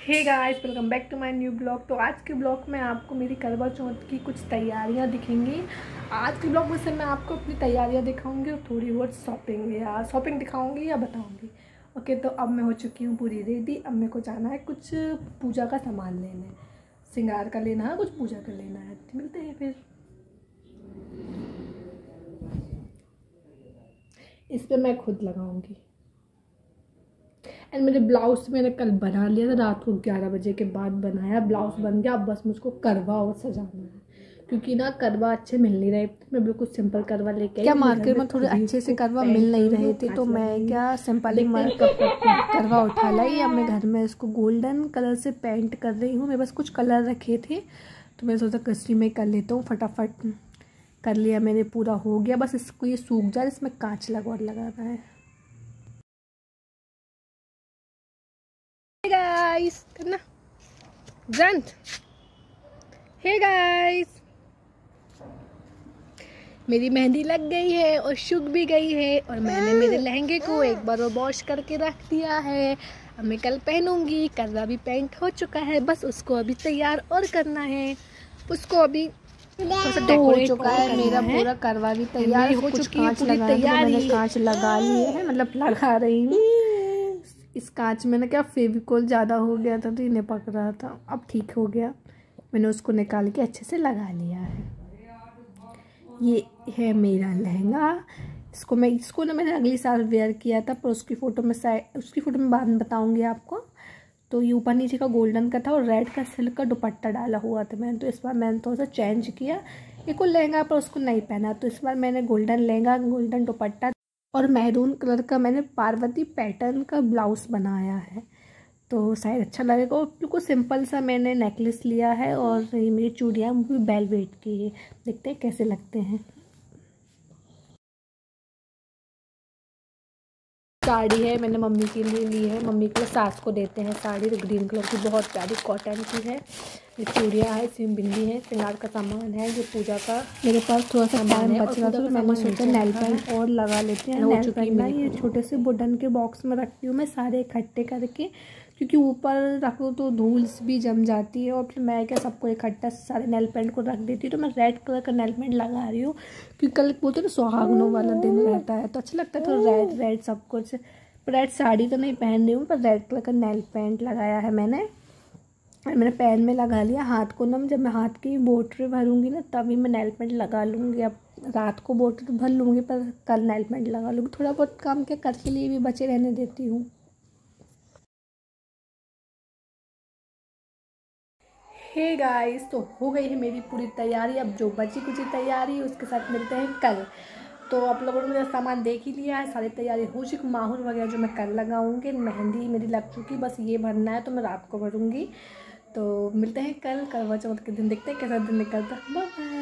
Hey guys, welcome back to my new blog. तो आज के ब्लॉग में आपको मेरी करवा चौथ की कुछ तैयारियां दिखेंगी। आज के ब्लॉग में से मैं आपको अपनी तैयारियां दिखाऊंगी और थोड़ी बहुत शॉपिंग दिखाऊंगी या बताऊंगी। ओके, तो अब मैं हो चुकी हूँ पूरी रेडी। अब मेरे को जाना है कुछ पूजा का सामान लेने, श्रृंगार का लेना है, कुछ पूजा का लेना है। मिलते हैं फिर। इस पर मैं खुद लगाऊंगी। एंड मेरे ब्लाउज मैंने कल बना लिया था, रात को 11 बजे के बाद बनाया। ब्लाउज बन गया। अब बस मुझको करवा और सजाना है, क्योंकि ना करवा अच्छे मिल नहीं रहे। मैं बिल्कुल सिंपल करवा लेके क्या मार्केट में थोड़े अच्छे से करवा मिल नहीं रहे थे, तो मैं क्या सिंपल ही करवा उठा लाई। अब मैं घर में इसको गोल्डन कलर से पेंट कर रही हूँ। मेरे पास कुछ कलर रखे थे, तो मैं सोचा कृष्णि में कर लेता हूँ। फटाफट कर लिया मैंने, पूरा हो गया। बस इसको ये सूख जाए, इसमें कांच लगाना है। गाइस करना जंत। हे गाइस, मेरी मेहंदी लग गई है और सूख भी गई है, और मैंने मेरे लहंगे को एक बार वॉश करके रख दिया है। अब मैं कल पहनूंगी। करवा भी पेंट हो चुका है, बस उसको अभी तैयार और करना है। उसको अभी तो हो चुका है मेरा पूरा करवा भी तैयार हो चुकी है। पूरी तैयारी मैंने कांच लगा लिए है, मतलब लगा रही हूँ। इस कांच में ना क्या फेविकोल ज़्यादा हो गया था, तो इन्हें पक रहा था। अब ठीक हो गया, मैंने उसको निकाल के अच्छे से लगा लिया है। ये है मेरा लहंगा। इसको ना मैंने अगली साल वेयर किया था, पर उसकी फ़ोटो में बाद में बताऊंगी आपको। तो ये ऊपर नीचे का गोल्डन का था और रेड का सिल्क का दुपट्टा डाला हुआ था मैंने। तो इस बार मैंने थोड़ा सा चेंज किया। एक और लहंगा पर उसको नहीं पहना, तो इस बार मैंने गोल्डन लहंगा, गोल्डन दुपट्टा और मैरून कलर का मैंने पार्वती पैटर्न का ब्लाउज बनाया है। तो शायद अच्छा लगेगा। और बिल्कुल सिंपल सा मैंने नेकलेस लिया है, और ये मेरी चूड़ियाँ भी वेलवेट की है। देखते हैं कैसे लगते हैं। साड़ी है, मैंने मम्मी के लिए ली है। मम्मी के लिए सास को देते हैं साड़ी, तो ग्रीन कलर की बहुत प्यारी कॉटन की है। ये चूड़ियाँ है, सिम बिंदी है, श्रृंगार का सामान है, ये पूजा का। मेरे पास थोड़ा सा टाइम बच रहा था, तो मैंने सोचा नेल पेंट और लगा लेते हैं। नेल पेंट ना ये छोटे से वुडन के बॉक्स में रखती हूँ मैं सारे इकट्ठे करके, क्योंकि ऊपर रखो तो धूल भी जम जाती है। और फिर मैं क्या सबको इकट्ठा सारे नेल पेंट को रख देती हूँ। तो मैं रेड कलर का नेल पेंट लगा रही हूँ, क्योंकि कल बोलते ना सुहागनों वाला दिन रहता है, तो अच्छा लगता है। तो रेड सब कुछ। रेड साड़ी तो नहीं पहन रही हूँ, पर रेड कलर का नेल पेंट लगाया है मैंने। और मैंने पैन में लगा लिया। हाथ को ना जब मैं हाथ की बोटरी भरूंगी ना, तभी मैं नेल पेंट लगा लूँगी। अब रात को बोटरी भर लूँगी, पर कल नेल पेंट लगा लूँगी। थोड़ा बहुत काम क्या कर के लिए भी बचे रहने देती हूँ। हे गाइस, तो हो गई है मेरी पूरी तैयारी। अब जो बची कुछ तैयारी है उसके साथ मिलते हैं कल। तो आप लोगों ने मेरा सामान देख ही लिया है, सारी तैयारी हो चुकी। माहौर वगैरह जो मैं कल लगाऊंगी, मेहंदी मेरी लग चुकी, बस ये भरना है, तो मैं रात को भरूंगी। तो मिलते हैं कल करवा चौथ के दिन, देखते हैं कैसा दिन निकलता है। बाय।